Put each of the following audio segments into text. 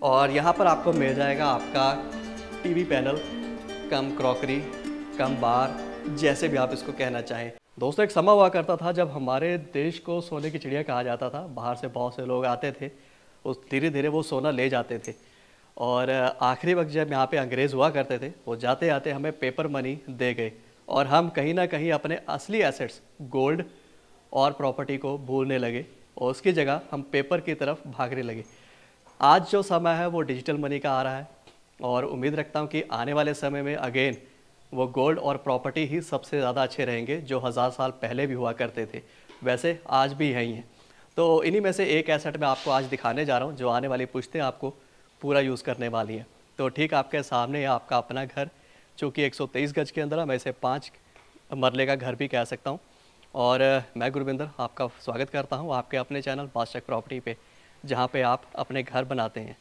और यहाँ पर आपको मिल जाएगा आपका TV panel, cum crockery, cum bar, जैसे भी आप इसको कहना चाहें। दोस्तों, एक समय हुआ करता था जब हमारे देश को सोने की चिड़िया कहा जाता था। बाहर से बहुत से लोग आते थे, उस धीरे धीरे वो सोना ले जाते थे। और आखिरी वक्त जब यहाँ पे अंग्रेज़ हुआ करते थे, वो जाते आते हमें पेपर मनी दे गए और हम कहीं ना कहीं अपने असली एसेट्स गोल्ड और प्रॉपर्टी को भूलने लगे और उसकी जगह हम पेपर की तरफ भागने लगे। आज जो समय है वो डिजिटल मनी का आ रहा है और उम्मीद रखता हूँ कि आने वाले समय में अगेन वो गोल्ड और प्रॉपर्टी ही सबसे ज़्यादा अच्छे रहेंगे, जो 1000 साल पहले भी हुआ करते थे, वैसे आज भी यही हैं। तो इन्हीं में से एक एसेट मैं आपको आज दिखाने जा रहा हूँ जो आने वाली पुश्तें आपको पूरा यूज़ करने वाली हैं। तो ठीक आपके सामने है आपका अपना घर, जो कि 123 गज के अंदर है। मैं इसे 5 मरले का घर भी कह सकता हूँ। और मैं गुरविंदर आपका स्वागत करता हूँ आपके अपने चैनल बादशाह प्रॉपर्टी पे, जहाँ पे आप अपने घर बनाते हैं।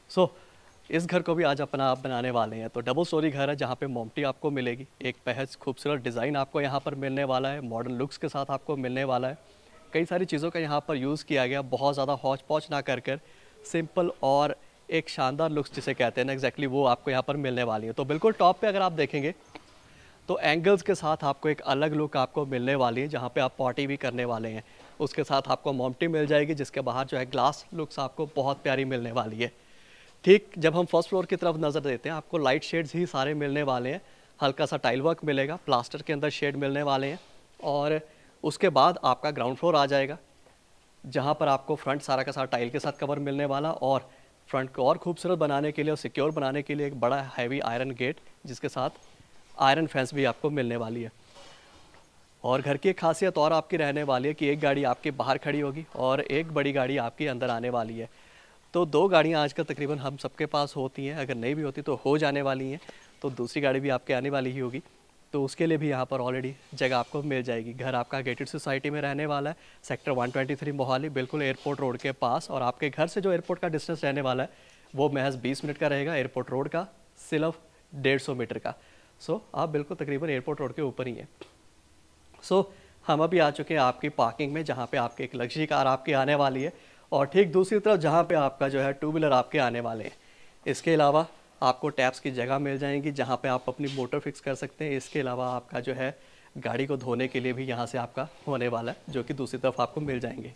इस घर को भी आज अपना आप बनाने वाले हैं। तो डबल स्टोरी घर है जहाँ पे मोमटी आपको मिलेगी, एक बेहद खूबसूरत डिज़ाइन आपको यहाँ पर मिलने वाला है, मॉडर्न लुक्स के साथ आपको मिलने वाला है। कई सारी चीज़ों का यहाँ पर यूज़ किया गया, बहुत ज़्यादा हौच पौच ना कर सिंपल और एक शानदार लुक्स जिसे कहते हैं ना, एग्जैक्टली वो आपको यहाँ पर मिलने वाली है। तो बिल्कुल टॉप पे अगर आप देखेंगे तो एंगल्स के साथ आपको एक अलग लुक आपको मिलने वाली है, जहाँ पे आप पार्टी भी करने वाले हैं। उसके साथ आपको मोमटी मिल जाएगी, जिसके बाहर जो है ग्लास लुक्स आपको बहुत प्यारी मिलने वाली है। ठीक जब हम फर्स्ट फ्लोर की तरफ नज़र देते हैं, आपको लाइट शेड्स ही सारे मिलने वाले हैं। हल्का सा टाइल वर्क मिलेगा, प्लास्टर के अंदर शेड मिलने वाले हैं। और उसके बाद आपका ग्राउंड फ्लोर आ जाएगा, जहाँ पर आपको फ्रंट सारा का सारा टाइल के साथ कवर मिलने वाला, और फ्रंट को और खूबसूरत बनाने के लिए और सिक्योर बनाने के लिए एक बड़ा हैवी आयरन गेट, जिसके साथ आयरन फेंस भी आपको मिलने वाली है। और घर की एक खासियत और आपकी रहने वाली है कि एक गाड़ी आपके बाहर खड़ी होगी और एक बड़ी गाड़ी आपकी अंदर आने वाली है। तो 2 गाड़ियाँ आजकल तकरीबन हम सबके पास होती हैं, अगर नहीं भी होती तो हो जाने वाली हैं। तो दूसरी गाड़ी भी आपके आने वाली ही होगी, तो उसके लिए भी यहाँ पर ऑलरेडी जगह आपको मिल जाएगी। घर आपका गेटेड सोसाइटी में रहने वाला है, सेक्टर 123 मोहाली, बिल्कुल एयरपोर्ट रोड के पास। और आपके घर से जो एयरपोर्ट का डिस्टेंस रहने वाला है वो महज 20 मिनट का रहेगा, एयरपोर्ट रोड का सिर्फ 150 मीटर का। आप बिल्कुल तकरीबन एयरपोर्ट रोड के ऊपर ही हैं। हम अभी आ चुके हैं आपकी पार्किंग में, जहाँ पे आपकी एक लग्जरी कार आपकी आने वाली है और ठीक दूसरी तरफ जहाँ पे आपका जो है 2 व्हीलर आपके आने वाले हैं। इसके अलावा आपको टैप्स की जगह मिल जाएंगी, जहाँ पे आप अपनी मोटर फिक्स कर सकते हैं। इसके अलावा आपका जो है गाड़ी को धोने के लिए भी यहाँ से आपका होने वाला है, जो कि दूसरी तरफ आपको मिल जाएंगे।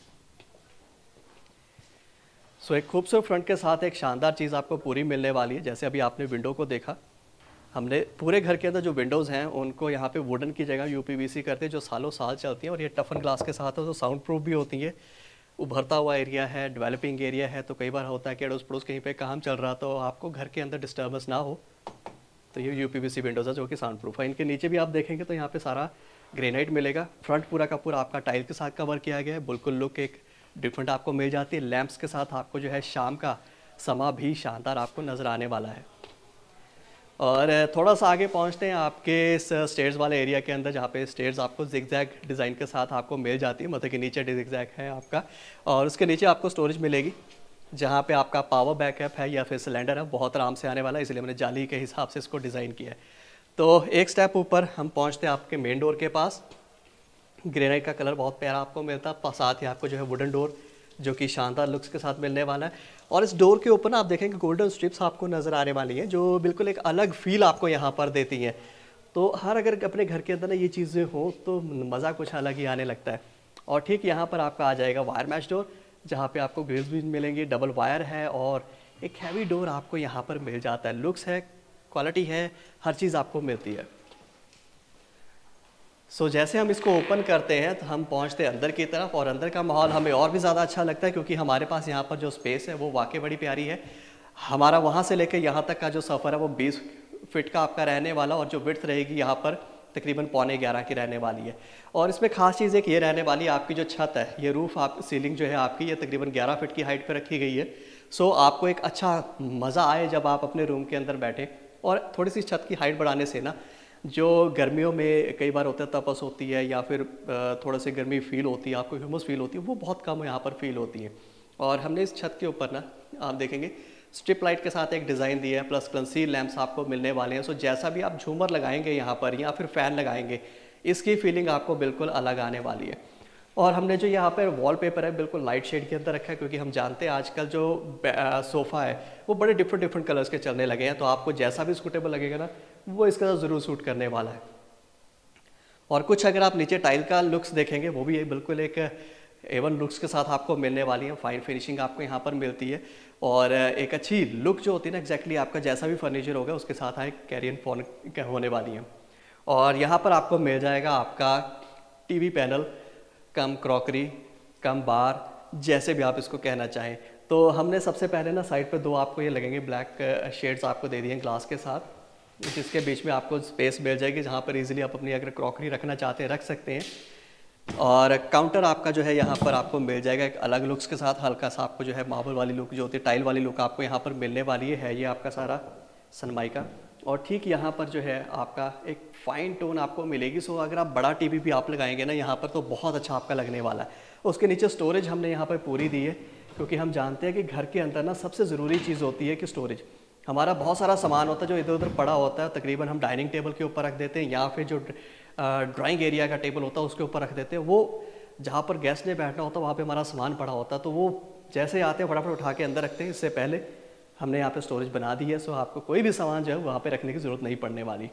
एक खूबसूरत फ्रंट के साथ एक शानदार चीज़ आपको पूरी मिलने वाली है। जैसे अभी आपने विंडो को देखा, हमने पूरे घर के अंदर जो विंडोज़ हैं उनको यहाँ पे वुडन की जगह यूपीवीसी करते हैं, जो सालों साल चलती हैं। और ये टफन ग्लास के साथ है, तो साउंड प्रूफ भी होती है। उभरता हुआ एरिया है, डेवलपिंग एरिया है, तो कई बार होता है कि अड़ोस पड़ोस कहीं पे काम चल रहा तो आपको घर के अंदर डिस्टर्बेंस ना हो, तो ये यूपीवीसी विंडोज़ है जो कि साउंड प्रूफ है। इनके नीचे भी आप देखेंगे तो यहाँ पे सारा ग्रेनाइट मिलेगा। फ्रंट पूरा का पूरा आपका टाइल के साथ कवर किया गया है, बिल्कुल लुक एक डिफरेंट आपको मिल जाती है। लैंप्स के साथ आपको जो है शाम का समा भी शानदार आपको नज़र आने वाला है। और थोड़ा सा आगे पहुंचते हैं आपके इस स्टेयर्स वाले एरिया के अंदर, जहाँ पे स्टेयर्स आपको जिगजैग डिज़ाइन के साथ आपको मिल जाती है। मतलब कि नीचे जिगजैग है आपका, और उसके नीचे आपको स्टोरेज मिलेगी, जहाँ पे आपका पावर बैकअप है या फिर सिलेंडर है, बहुत आराम से आने वाला है। इसलिए मैंने जाली के हिसाब से इसको डिज़ाइन किया है। तो एक स्टेप ऊपर हम पहुँचते हैं आपके मेन डोर के पास। ग्रेनाइट का कलर बहुत प्यारा आपको मिलता है, साथ ही आपको जो है वुडन डोर जो कि शानदार लुक्स के साथ मिलने वाला है। और इस डोर के ऊपर ना आप देखेंगे गोल्डन स्ट्रिप्स आपको नज़र आने वाली हैं, जो बिल्कुल एक अलग फील आपको यहाँ पर देती हैं। तो हर अगर अपने घर के अंदर ना ये चीज़ें हो तो मज़ा कुछ अलग ही आने लगता है। और ठीक यहाँ पर आपका आ जाएगा वायर मैश डोर, जहाँ पे आपको ग्रिल्स भी मिलेंगी, डबल वायर है और एक हैवी डोर आपको यहाँ पर मिल जाता है। लुक्स है, क्वालिटी है, हर चीज़ आपको मिलती है। जैसे हम इसको ओपन करते हैं तो हम पहुंचते हैं अंदर की तरफ, और अंदर का माहौल हमें और भी ज़्यादा अच्छा लगता है, क्योंकि हमारे पास यहाँ पर जो स्पेस है वो वाकई बड़ी प्यारी है। हमारा वहाँ से लेकर यहाँ तक का जो सफ़र है वो 20 फीट का आपका रहने वाला, और जो विड्थ रहेगी यहाँ पर तकरीबन 11.25 की रहने वाली है। और इसमें खास चीज़ एक ये रहने वाली है, आपकी जो छत है, ये रूफ़ आप सीलिंग जो है आपकी, ये तकरीबन 11 फीट की हाइट पर रखी गई है। आपको एक अच्छा मज़ा आए जब आप अपने रूम के अंदर बैठें। और थोड़ी सी छत की हाइट बढ़ाने से ना, जो गर्मियों में कई बार होता है तपस होती है या फिर थोड़ा सी गर्मी फील होती है, आपको ह्यूमस फील होती है, वो बहुत कम यहाँ पर फील होती है। और हमने इस छत के ऊपर ना आप देखेंगे स्ट्रिप लाइट के साथ एक डिज़ाइन दिया है, प्लस कंसील लैंप्स आपको मिलने वाले हैं। जैसा भी आप झूमर लगाएंगे यहाँ पर या फिर फ़ैन लगाएंगे, इसकी फीलिंग आपको बिल्कुल अलग आने वाली है। और हमने जो यहाँ पर वॉलपेपर है बिल्कुल लाइट शेड के अंदर रखा है, क्योंकि हम जानते हैं आजकल जो सोफ़ा है वो बड़े डिफरेंट डिफरेंट कलर्स के चलने लगे हैं, तो आपको जैसा भी सूटेबल लगेगा ना वो इसके साथ ज़रूर सूट करने वाला है। और कुछ अगर आप नीचे टाइल का लुक्स देखेंगे वो भी बिल्कुल एक एवन लुक्स के साथ आपको मिलने वाली है। फाइन फिनिशिंग आपको यहाँ पर मिलती है और एक अच्छी लुक जो होती है ना एग्जैक्टली आपका जैसा भी फर्नीचर होगा उसके साथ एक कैरियन फोन होने वाली है। और यहाँ पर आपको मिल जाएगा आपका TV panel cum crockery cum bar, जैसे भी आप इसको कहना चाहें। तो हमने सबसे पहले ना साइड पे दो आपको ये लगेंगे ब्लैक शेड्स आपको दे दिए ग्लास के साथ, जिसके बीच में आपको स्पेस मिल जाएगी जहाँ पर इजीली आप अपनी अगर क्रॉकरी रखना चाहते हैं रख सकते हैं। और काउंटर आपका जो है यहाँ पर आपको मिल जाएगा एक अलग लुक्स के साथ, हल्का सा आपको जो है मार्बल वाली लुक जो होती है टाइल वाली लुक आपको यहाँ पर मिलने वाली है। ये आपका सारा सनमाइका और ठीक यहाँ पर जो है आपका एक फाइन टोन आपको मिलेगी। सो अगर आप बड़ा टीवी भी आप लगाएंगे ना यहाँ पर तो बहुत अच्छा आपका लगने वाला है। उसके नीचे स्टोरेज हमने यहाँ पर पूरी दी है, क्योंकि हम जानते हैं कि घर के अंदर ना सबसे ज़रूरी चीज़ होती है कि स्टोरेज। हमारा बहुत सारा सामान होता है जो इधर उधर पड़ा होता है, तकरीबन हम डाइनिंग टेबल के ऊपर रख देते हैं या फिर जो ड्राइंग एरिया का टेबल होता है उसके ऊपर रख देते हैं। वो जहाँ पर गेस्ट ने बैठना होता है वहाँ पे हमारा सामान पड़ा होता है, तो वो जैसे आते हैं फटाफट उठा के अंदर रखते हैं। इससे पहले हमने यहाँ पे स्टोरेज बना दी है, सो आपको कोई भी सामान जो है वहाँ पे रखने की ज़रूरत नहीं पड़ने वाली।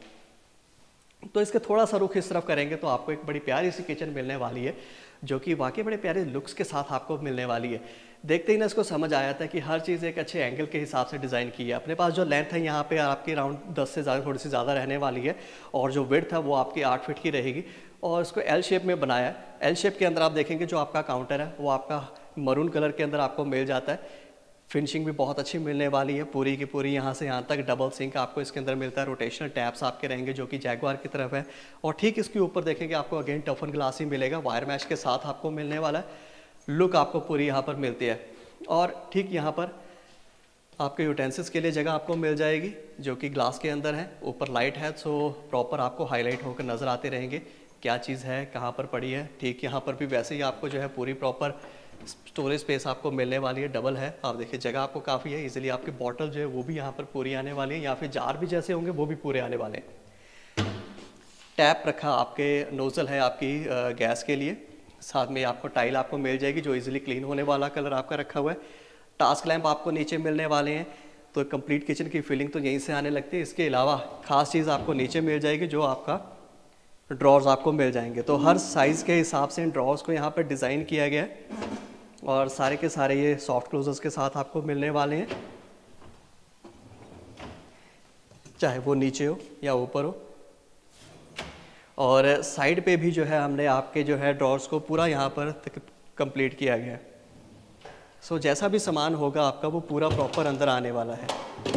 तो इसके थोड़ा सा रुख इस तरफ करेंगे तो आपको एक बड़ी प्यारी सी किचन मिलने वाली है, जो कि वाकई बड़े प्यारे लुक्स के साथ आपको मिलने वाली है। देखते ही ना इसको समझ आया था कि हर चीज़ एक अच्छे एंगल के हिसाब से डिज़ाइन की है। अपने पास जो लेंथ है यहाँ पे आपकी अराउंड 10 से ज़्यादा थोड़ी सी ज़्यादा रहने वाली है, और जो विड्थ है वो आपकी 8 फीट की रहेगी और इसको एल शेप में बनाया है। एल शेप के अंदर आप देखेंगे जो आपका काउंटर है वो आपका मरून कलर के अंदर आपको मिल जाता है। फिनिशिंग भी बहुत अच्छी मिलने वाली है, पूरी की पूरी यहाँ से यहाँ तक डबल सिंक आपको इसके अंदर मिलता है। रोटेशनल टैप्स आपके रहेंगे जो कि जैगवार की तरफ है, और ठीक इसके ऊपर देखेंगे आपको अगेन टफन ग्लास ही मिलेगा, वायर मैश के साथ आपको मिलने वाला है। लुक आपको पूरी यहाँ पर मिलती है। और ठीक यहाँ पर आपके यूटेंसिल्स के लिए जगह आपको मिल जाएगी जो कि ग्लास के अंदर है। ऊपर लाइट है, सो प्रॉपर आपको हाईलाइट होकर नज़र आते रहेंगे क्या चीज़ है कहाँ पर पड़ी है। ठीक यहाँ पर भी वैसे ही आपको जो है पूरी प्रॉपर स्टोरेज स्पेस आपको मिलने वाली है, डबल है। आप देखिए जगह आपको काफ़ी है, इजीली आपकी बॉटल जो है वो भी यहाँ पर पूरी आने वाली है, या फिर जार भी जैसे होंगे वो भी पूरे आने वाले हैं। टैप रखा आपके नोज़ल है आपकी गैस के लिए, साथ में आपको टाइल आपको मिल जाएगी जो इजीली क्लीन होने वाला कलर आपका रखा हुआ है। टास्क लैंप आपको नीचे मिलने वाले हैं, तो कंप्लीट किचन की फीलिंग तो यहीं से आने लगती है। इसके अलावा खास चीज़ आपको नीचे मिल जाएगी जो आपका ड्रॉर्स आपको मिल जाएंगे। तो हर साइज़ के हिसाब से इन ड्रॉर्स को यहाँ पर डिज़ाइन किया गया है, और सारे के सारे ये सॉफ्ट क्लोजर्स के साथ आपको मिलने वाले हैं, चाहे वो नीचे हो या ऊपर हो। और साइड पे भी जो है हमने आपके जो है ड्रॉर्स को पूरा यहाँ पर कंप्लीट किया गया है। सो जैसा भी सामान होगा आपका वो पूरा प्रॉपर अंदर आने वाला है।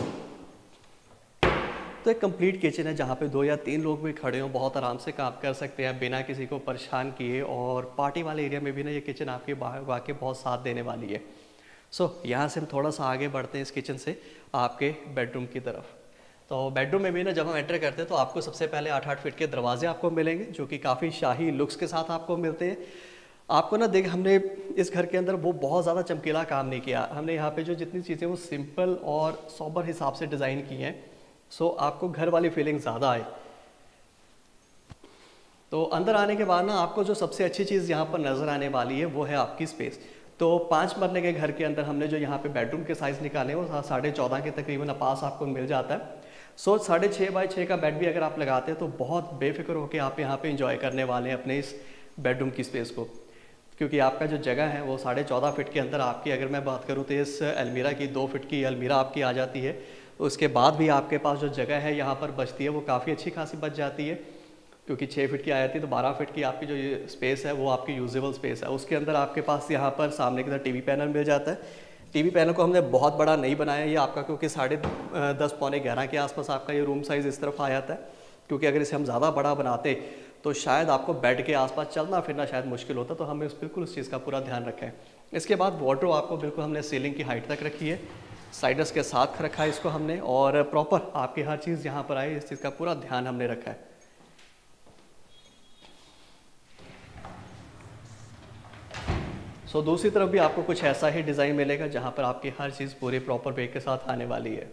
तो एक कंप्लीट किचन है जहाँ पे 2 या 3 लोग भी खड़े हों बहुत आराम से काम कर सकते हैं बिना किसी को परेशान किए। और पार्टी वाले एरिया में भी ना ये किचन आपके वाकई बहुत साथ देने वाली है। सो यहाँ से हम थोड़ा सा आगे बढ़ते हैं इस किचन से आपके बेडरूम की तरफ। तो बेडरूम में भी ना जब हम एंटर करते हैं तो आपको सबसे पहले 8-8 फीट के दरवाजे आपको मिलेंगे जो कि काफ़ी शाही लुक्स के साथ आपको मिलते हैं। आपको ना देख हमने इस घर के अंदर वो बहुत ज़्यादा चमकीला काम नहीं किया, हमने यहाँ पे जो जितनी चीज़ें वो सिंपल और सोबर हिसाब से डिज़ाइन की हैं, सो आपको घर वाली फीलिंग ज़्यादा आए। तो अंदर आने के बाद ना आपको जो सबसे अच्छी चीज़ यहाँ पर नज़र आने वाली है वो है आपकी स्पेस। तो 5 मरले के घर के अंदर हमने जो यहाँ पे बेडरूम के साइज़ निकाले हैं वो 14.5 के तकरीबन पास आपको मिल जाता है। सो 6.5 बाई 6 का बेड भी अगर आप लगाते हैं तो बहुत बेफिक्र होकर आप यहाँ पे इंजॉय करने वाले हैं अपने इस बेडरूम की स्पेस को, क्योंकि आपका जो जगह है वो 14.5 फीट के अंदर आपकी, अगर मैं बात करूँ तो इस अलमीरा की 2 फीट की अलमीरा आपकी आ जाती है। उसके बाद भी आपके पास जो जगह है यहाँ पर बचती है वो काफ़ी अच्छी खासी बच जाती है, क्योंकि 6 फीट की आ जाती है तो 12 फीट की आपकी जो ये स्पेस है वो आपकी यूजेबल स्पेस है। उसके अंदर आपके पास यहाँ पर सामने की तरफ टीवी पैनल मिल जाता है। टीवी पैनल को हमने बहुत बड़ा नहीं बनाया ये आपका, क्योंकि 10:30 पौने 11 के आसपास आपका ये रूम साइज़ इस तरफ आ जाता है, क्योंकि अगर इसे हम ज़्यादा बड़ा बनाते तो शायद आपको बेड के आसपास चलना फिरना शायद मुश्किल होता, तो हमें बिल्कुल उस चीज़ का पूरा ध्यान रखा है। इसके बाद वार्डरोब आपको बिल्कुल हमने सीलिंग की हाइट तक रखी है, साइडर्स के साथ रखा है इसको हमने, और प्रॉपर आपकी हर चीज़ यहाँ पर आए इस चीज़ का पूरा ध्यान हमने रखा है। सो दूसरी तरफ भी आपको कुछ ऐसा ही डिज़ाइन मिलेगा जहाँ पर आपकी हर चीज़ पूरी प्रॉपर वे के साथ आने वाली है।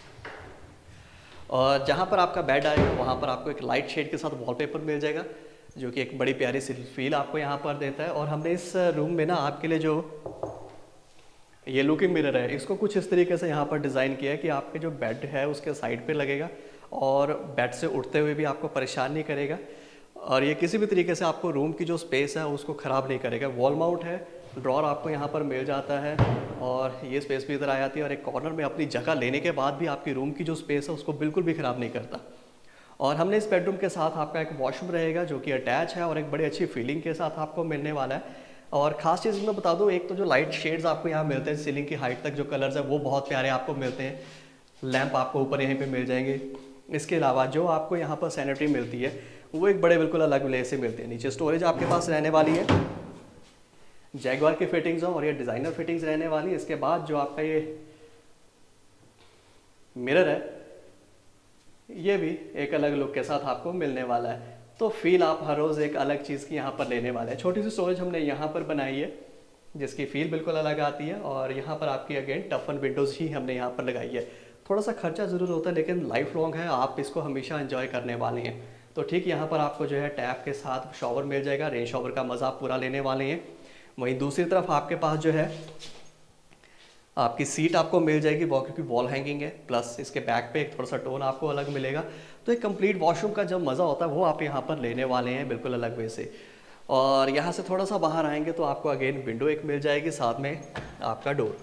और जहाँ पर आपका बेड आएगा वहाँ पर आपको एक लाइट शेड के साथ वॉलपेपर मिल जाएगा। जो कि एक बड़ी प्यारी सी फील आपको यहाँ पर देता है। और हमने इस रूम में ना आपके लिए जो ये लुकिंग मिरर है इसको कुछ इस तरीके से यहाँ पर डिज़ाइन किया है कि आपके जो बेड है उसके साइड पे लगेगा और बेड से उठते हुए भी आपको परेशान नहीं करेगा, और ये किसी भी तरीके से आपको रूम की जो स्पेस है उसको ख़राब नहीं करेगा। वॉल माउंट है, ड्रॉर आपको यहाँ पर मिल जाता है और ये स्पेस भी इधर आ जाती है, और एक कॉर्नर में अपनी जगह लेने के बाद भी आपकी रूम की जो स्पेस है उसको बिल्कुल भी ख़राब नहीं करता। और हमने इस बेडरूम के साथ आपका एक वॉशरूम रहेगा जो कि अटैच है और एक बड़ी अच्छी फीलिंग के साथ आपको मिलने वाला है। और ख़ास चीज़ मैं बता दूं, एक तो जो लाइट शेड्स आपको यहाँ मिलते हैं, सीलिंग की हाइट तक जो कलर्स है वो बहुत प्यारे आपको मिलते हैं। लैंप आपको ऊपर यहीं पे मिल जाएंगे। इसके अलावा जो आपको यहाँ पर सैनिटरी मिलती है वो एक बड़े बिल्कुल अलग ले से मिलती है। नीचे स्टोरेज आपके पास रहने वाली है, जैगवार की फिटिंग्स हो और ये डिज़ाइनर फिटिंग्स रहने वाली है। इसके बाद जो आपका ये मिरर है ये भी एक अलग लुक के साथ आपको मिलने वाला है। तो फील आप हर रोज़ एक अलग चीज़ की यहाँ पर लेने वाले हैं। छोटी सी स्टोरेज हमने यहाँ पर बनाई है जिसकी फील बिल्कुल अलग आती है, और यहाँ पर आपकी अगेन टफन विंडोज़ ही हमने यहाँ पर लगाई है। थोड़ा सा खर्चा ज़रूर होता है लेकिन लाइफ लॉन्ग है, आप इसको हमेशा एंजॉय करने वाले हैं। तो ठीक यहाँ पर आपको जो है टैप के साथ शॉवर मिल जाएगा, रेन शॉवर का मज़ा आप पूरा लेने वाले हैं। वहीं दूसरी तरफ आपके पास जो है आपकी सीट आपको मिल जाएगी, क्योंकि वॉल हैंगिंग है, प्लस इसके बैक पे एक थोड़ा सा टोन आपको अलग मिलेगा। तो एक कंप्लीट वॉशरूम का जो मज़ा होता है वो आप यहाँ पर लेने वाले हैं बिल्कुल अलग वे से। और यहाँ से थोड़ा सा बाहर आएंगे तो आपको अगेन विंडो एक मिल जाएगी, साथ में आपका डोर।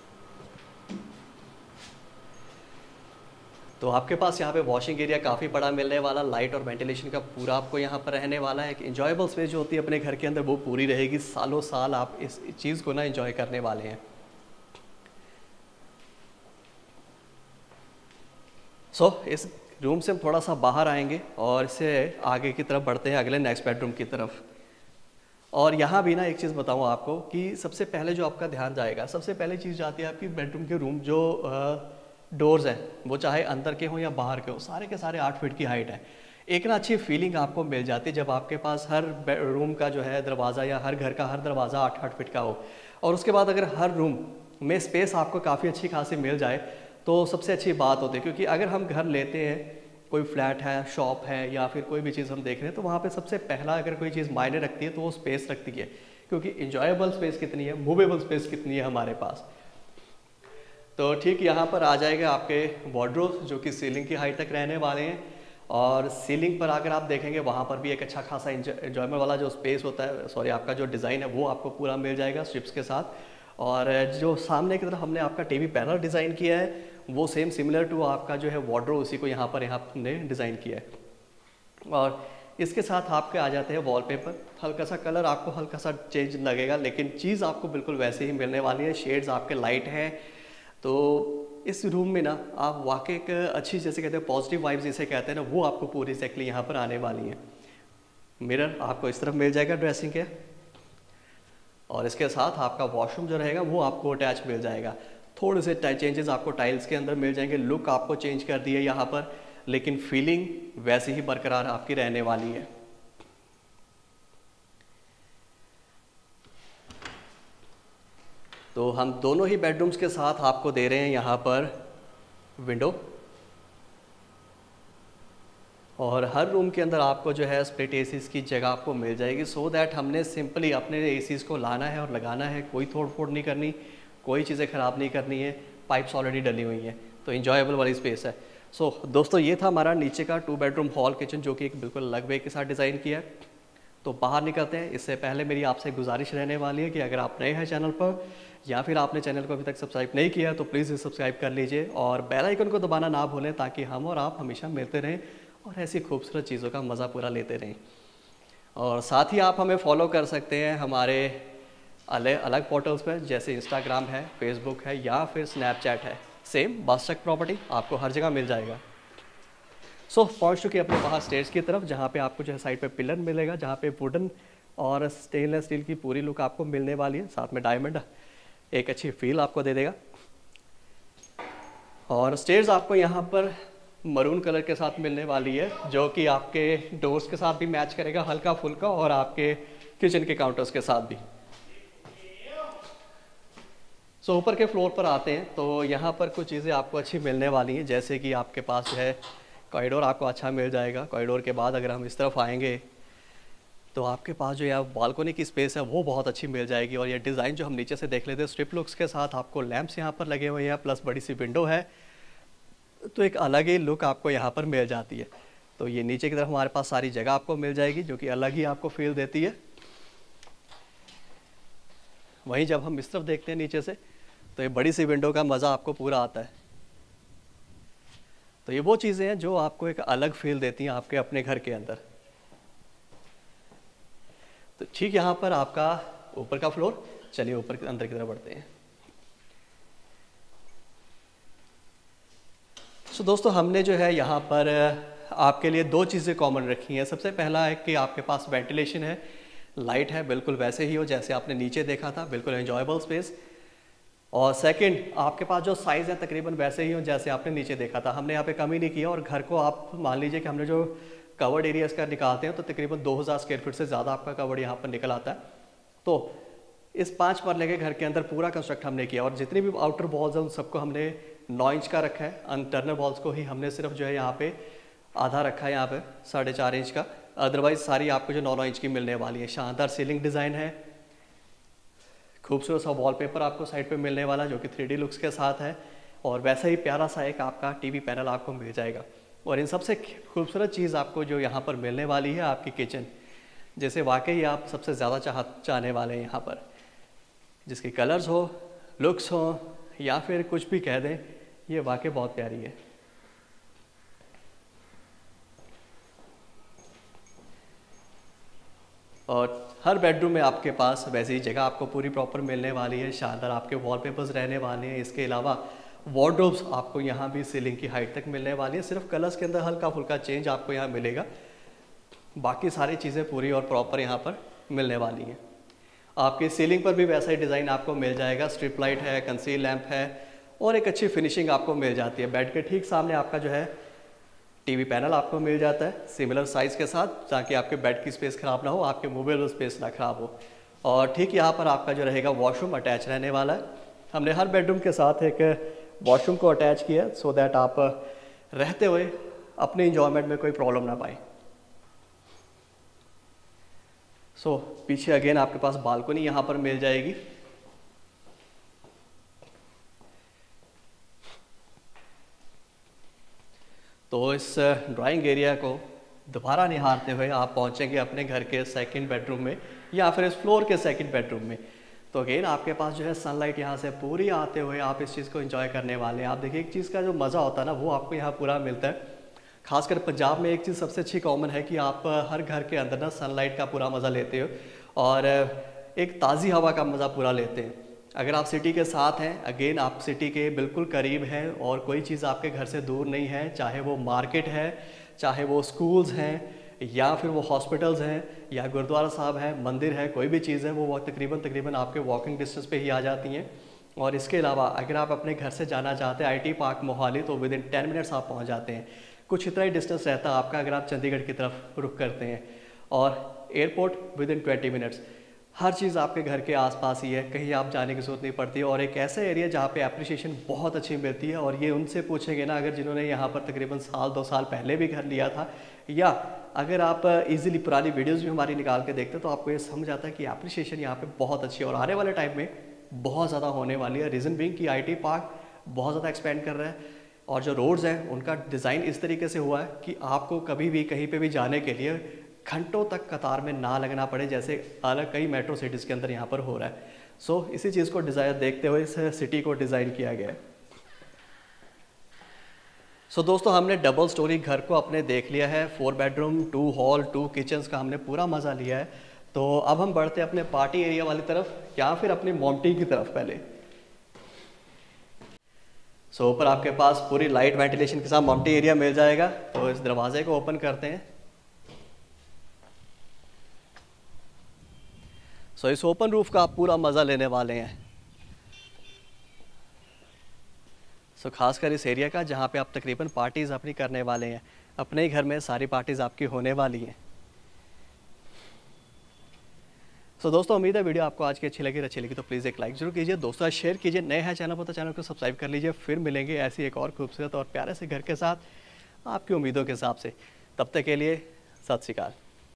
तो आपके पास यहाँ पे वॉशिंग एरिया काफ़ी बड़ा मिलने वाला, लाइट और वेंटिलेशन का पूरा आपको यहाँ पर रहने वाला है। एक इंजॉयबल स्पेस जो होती है अपने घर के अंदर वो पूरी रहेगी, सालों साल आप इस चीज़ को ना इंजॉय करने वाले हैं। इस रूम से हम थोड़ा सा बाहर आएंगे और इससे आगे की तरफ बढ़ते हैं अगले नेक्स्ट बेडरूम की तरफ। और यहाँ भी ना एक चीज़ बताऊँ आपको कि सबसे पहले जो आपका ध्यान जाएगा, सबसे पहले चीज़ जाती है आपकी बेडरूम के रूम जो डोर्स हैं वो चाहे अंदर के हों या बाहर के हों, सारे के सारे 8 फीट की हाइट है। एक ना अच्छी फीलिंग आपको मिल जाती है जब आपके पास हर रूम का जो है दरवाज़ा या हर घर का हर दरवाज़ा 8-8 फीट का हो। और उसके बाद अगर हर रूम में स्पेस आपको काफ़ी अच्छी खासी मिल जाए तो सबसे अच्छी बात होती है। क्योंकि अगर हम घर लेते हैं, कोई फ्लैट है, शॉप है या फिर कोई भी चीज़ हम देख रहे हैं, तो वहाँ पे सबसे पहला अगर कोई चीज़ मायने रखती है तो वो स्पेस रखती है। क्योंकि इंजॉयबल स्पेस कितनी है, मूवेबल स्पेस कितनी है हमारे पास। तो ठीक यहाँ पर आ जाएगा आपके वार्डरोब जो कि सीलिंग की हाइट तक रहने वाले हैं। और सीलिंग पर अगर आप देखेंगे वहाँ पर भी एक अच्छा खासा इंजॉयमेंट वाला जो स्पेस होता है, सॉरी आपका जो डिज़ाइन है वो आपको पूरा मिल जाएगा स्ट्रिप्स के साथ। और जो सामने की तरफ हमने आपका टीवी पैनल डिज़ाइन किया है वो सेम सिमिलर टू आपका जो है वार्डरोब, उसी को यहाँ पर हमने डिज़ाइन किया है। और इसके साथ आपके आ जाते हैं वॉलपेपर। हल्का सा कलर आपको हल्का सा चेंज लगेगा लेकिन चीज़ आपको बिल्कुल वैसे ही मिलने वाली है। शेड्स आपके लाइट हैं। तो इस रूम में ना आप वाकई एक अच्छी, जैसे कहते हैं पॉजिटिव वाइब्स जिसे कहते हैं ना, वो आपको पूरी एक्जैक्टली यहाँ पर आने वाली है। मिरर आपको इस तरफ मिल जाएगा ड्रेसिंग के, और इसके साथ आपका वॉशरूम जो रहेगा वो आपको अटैच मिल जाएगा। थोड़े से चेंजेस आपको टाइल्स के अंदर मिल जाएंगे, लुक आपको चेंज कर दी है यहाँ पर, लेकिन फीलिंग वैसे ही बरकरार आपकी रहने वाली है। तो हम दोनों ही बेडरूम्स के साथ आपको दे रहे हैं यहाँ पर विंडो, और हर रूम के अंदर आपको जो है स्प्लिट एसीज़ की जगह आपको मिल जाएगी। सो दैट हमने सिंपली अपने एसीज़ को लाना है और लगाना है, कोई तोड़ फोड़ नहीं करनी, कोई चीज़ें ख़राब नहीं करनी है, पाइप्स ऑलरेडी डली हुई हैं। तो इंजॉयबल वाली स्पेस है। दोस्तों ये था हमारा नीचे का 2 बेडरूम हॉल किचन जो कि एक बिल्कुल अलग वे के साथ डिज़ाइन किया है। तो बाहर निकलते हैं। इससे पहले मेरी आपसे गुजारिश रहने वाली है कि अगर आप नए हैं चैनल पर या फिर आपने चैनल को अभी तक सब्सक्राइब नहीं किया है तो प्लीज़ सब्सक्राइब कर लीजिए और बेल आइकन को दबाना ना भूलें, ताकि हम और आप हमेशा मिलते रहें और ऐसी खूबसूरत चीज़ों का मज़ा पूरा लेते रहें। और साथ ही आप हमें फॉलो कर सकते हैं हमारे अलग अलग पोर्टल्स पर, जैसे इंस्टाग्राम है, फेसबुक है या फिर स्नैपचैट है। सेम बादशाह प्रॉपर्टी आपको हर जगह मिल जाएगा। पहुँच चुके अपने बाहर स्टेज की तरफ, जहाँ पे आपको जो है साइड पे पिलर मिलेगा, जहाँ पे वुडन और स्टेनलेस स्टील की पूरी लुक आपको मिलने वाली है। साथ में डायमंड एक अच्छी फील आपको दे देगा। और स्टेज आपको यहाँ पर मरून कलर के साथ मिलने वाली है, जो कि आपके डोर्स के साथ भी मैच करेगा हल्का फुल्का, और आपके किचन के काउंटर्स के साथ भी। ऊपर के फ्लोर पर आते हैं तो यहाँ पर कुछ चीज़ें आपको अच्छी मिलने वाली हैं, जैसे कि आपके पास जो है कॉरिडोर आपको अच्छा मिल जाएगा। कॉरिडोर के बाद अगर हम इस तरफ आएंगे तो आपके पास जो यहाँ बालकोनी की स्पेस है वो बहुत अच्छी मिल जाएगी। और ये डिज़ाइन जो हम नीचे से देख लेते हैं स्ट्रिप लुक्स के साथ, आपको लैंप्स यहाँ पर लगे हुए हैं प्लस बड़ी सी विंडो है, तो एक अलग ही लुक आपको यहाँ पर मिल जाती है। तो ये नीचे की तरफ हमारे पास सारी जगह आपको मिल जाएगी जो कि अलग ही आपको फील देती है। वहीं जब हम इस तरफ देखते हैं नीचे से, तो ये बड़ी सी विंडो का मज़ा आपको पूरा आता है। तो ये वो चीज़ें हैं जो आपको एक अलग फील देती हैं आपके अपने घर के अंदर। तो ठीक यहाँ पर आपका ऊपर का फ्लोर, चलिए ऊपर के अंदर की तरफ बढ़ते हैं। सो दोस्तों हमने जो है यहाँ पर आपके लिए दो चीज़ें कॉमन रखी हैं। सबसे पहला है कि आपके पास वेंटिलेशन है, लाइट है, बिल्कुल वैसे ही हो जैसे आपने नीचे देखा था, बिल्कुल एंजॉयबल स्पेस। और सेकंड, आपके पास जो साइज़ है तकरीबन वैसे ही हो जैसे आपने नीचे देखा था, हमने यहाँ पे कमी नहीं किया। और घर को आप मान लीजिए कि हमने जो कवर्ड एरिया इसका निकालते हैं तो तकरीबन 2000 स्क्वायर फीट से ज़्यादा आपका कवर्ड यहाँ पर निकल आता है। तो इस 5 मरले के घर के अंदर पूरा कंस्ट्रक्ट हमने किया। और जितनी भी आउटर वॉल्स हैं उन सबको हमने 9 इंच का रखा है। इंटरनल वॉल्स को ही हमने सिर्फ जो है यहाँ पे आधा रखा है, यहाँ पे 4.5 इंच का। अदरवाइज सारी आपको जो 9 इंच की मिलने वाली है। शानदार सीलिंग डिज़ाइन है, खूबसूरत सा वॉलपेपर आपको साइड पे मिलने वाला जो कि 3D लुक्स के साथ है। और वैसा ही प्यारा सा एक आपका टीवी पैनल आपको मिल जाएगा। और इन सबसे खूबसूरत चीज़ आपको जो यहाँ पर मिलने वाली है आपकी किचन, जैसे वाकई आप सबसे ज़्यादा चाहने वाले हैं यहाँ पर, जिसके कलर्स हो, लुक्स हो या फिर कुछ भी कह दें, ये वाकई बहुत प्यारी है। और हर बेडरूम में आपके पास वैसी ही जगह आपको पूरी प्रॉपर मिलने वाली है। शानदार आपके वॉलपेपर्स रहने वाले हैं। इसके अलावा वार्डरोब्स आपको यहाँ भी सीलिंग की हाइट तक मिलने वाली है। सिर्फ कलर्स के अंदर हल्का फुल्का चेंज आपको यहाँ मिलेगा, बाकी सारी चीज़ें पूरी और प्रॉपर यहाँ पर मिलने वाली हैं। आपकी सीलिंग पर भी वैसा ही डिज़ाइन आपको मिल जाएगा। स्ट्रिप लाइट है, कंसील लैंप है और एक अच्छी फिनिशिंग आपको मिल जाती है। बेड के ठीक सामने आपका जो है टीवी पैनल आपको मिल जाता है सिमिलर साइज़ के साथ, ताकि आपके बेड की स्पेस ख़राब ना हो, आपके मूवेबल स्पेस ना ख़राब हो। और ठीक यहाँ पर आपका जो रहेगा वॉशरूम अटैच रहने वाला है। हमने हर बेडरूम के साथ एक वॉशरूम को अटैच किया सो दैट आप रहते हुए अपने इंजॉयमेंट में कोई प्रॉब्लम ना पाए। सो पीछे अगेन आपके पास बालकनी यहाँ पर मिल जाएगी। तो इस ड्राइंग एरिया को दोबारा निहारते हुए आप पहुँचेंगे अपने घर के सेकंड बेडरूम में या फिर इस फ्लोर के सेकंड बेडरूम में। तो अगेन आपके पास जो है सनलाइट यहाँ से पूरी आते हुए आप इस चीज़ को एंजॉय करने वाले हैं। आप देखिए एक चीज़ का जो मज़ा होता है ना वो आपको यहाँ पूरा मिलता है। खासकर पंजाब में एक चीज़ सबसे अच्छी कॉमन है कि आप हर घर के अंदर ना सनलाइट का पूरा मज़ा लेते हो और एक ताज़ी हवा का मज़ा पूरा लेते हैं। अगर आप सिटी के साथ हैं, अगेन आप सिटी के बिल्कुल करीब हैं और कोई चीज़ आपके घर से दूर नहीं है, चाहे वो मार्केट है, चाहे वो स्कूल्स हैं या फिर वो हॉस्पिटल्स हैं या गुरुद्वारा साहब है, मंदिर है, कोई भी चीज़ है वो तकरीबन आपके वॉकिंग डिस्टेंस पे ही आ जाती हैं। और इसके अलावा अगर आप अपने घर से जाना चाहते हैं आईटी पार्क मोहाली तो विद इन 10 मिनट्स आप पहुंच जाते हैं। कुछ इतना ही डिस्टेंस रहता है आपका अगर आप चंडीगढ़ की तरफ रुख करते हैं। और एयरपोर्ट विद इन 20 मिनट्स, हर चीज़ आपके घर के आसपास ही है, कहीं आप जाने की ज़रूरत नहीं पड़ती। और एक ऐसा एरिया जहाँ पे एप्रिशिएशन बहुत अच्छी मिलती है। और ये उनसे पूछेंगे ना अगर जिन्होंने यहाँ पर तकरीबन साल 2 साल पहले भी घर लिया था, या अगर आप इजीली पुरानी वीडियोस भी हमारी निकाल के देखते तो आपको ये समझ आता है कि एप्रिशिएशन यहाँ पे बहुत अच्छी है और आने वाले टाइम में बहुत ज़्यादा होने वाली है। रीज़न बीइंग कि आईटी पार्क बहुत ज़्यादा एक्सपेंड कर रहा है और जो रोड्स हैं उनका डिज़ाइन इस तरीके से हुआ है कि आपको कभी भी कहीं पे भी जाने के लिए घंटों तक कतार में ना लगना पड़े, जैसे अलग कई मेट्रो सिटीज़ के अंदर यहाँ पर हो रहा है। सो इसी चीज़ को डिज़ाइन देखते हुए इस सिटी को डिज़ाइन किया गया है। सो दोस्तों हमने डबल स्टोरी घर को अपने देख लिया है। 4 बेडरूम, 2 हॉल, 2 किचन्स का हमने पूरा मज़ा लिया है। तो अब हम बढ़ते हैं अपने पार्टी एरिया वाली तरफ या फिर अपनी मोमटी की तरफ पहले। सो ऊपर आपके पास पूरी लाइट वेंटिलेशन के साथ मोमटी एरिया मिल जाएगा। तो इस दरवाजे को ओपन करते हैं। सो इस ओपन रूफ का आप पूरा मज़ा लेने वाले हैं। सो खासकर इस एरिया का जहाँ पे आप तकरीबन पार्टीज़ अपनी करने वाले हैं, अपने ही घर में सारी पार्टीज़ आपकी होने वाली हैं। सो दोस्तों उम्मीद है वीडियो आपको आज की अच्छी लगी तो प्लीज़ एक लाइक जरूर कीजिए, दोस्तों शेयर कीजिए। नए हैं चैनल पर तो चैनल को सब्सक्राइब कर लीजिए। फिर मिलेंगे ऐसी एक और खूबसूरत और प्यारे से घर के साथ आपकी उम्मीदों के हिसाब से। तब तक के लिए सत श्री अकाल।